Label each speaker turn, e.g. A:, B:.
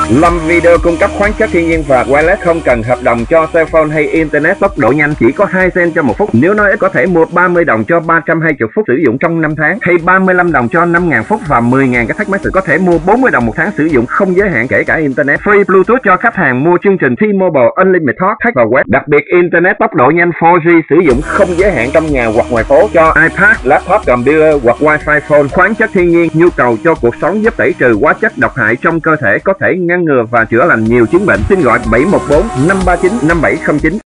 A: Lâm Video cung cấp khoáng chất thiên nhiên và wireless, không cần hợp đồng cho cell phone hay internet tốc độ nhanh, chỉ có 2 cent cho 1 phút. Nếu nói ít có thể mua 30 đồng cho 320 phút sử dụng trong 5 tháng, hay 35 đồng cho 5.000 phút và 10.000 cái text message. Có thể mua 40 đồng một tháng sử dụng không giới hạn kể cả internet. Free Bluetooth cho khách hàng mua chương trình T-Mobile Unlimited Talk, text và web. Đặc biệt internet tốc độ nhanh 4G sử dụng không giới hạn trong nhà hoặc ngoài phố cho iPad, laptop, computer hoặc wifi phone. Khoáng chất thiên nhiên, nhu cầu cho cuộc sống, giúp tẩy trừ hóa chất độc hại trong cơ thể, có thể ngăn ngừa và chữa lành nhiều chứng bệnh. Xin gọi 714 539 5709.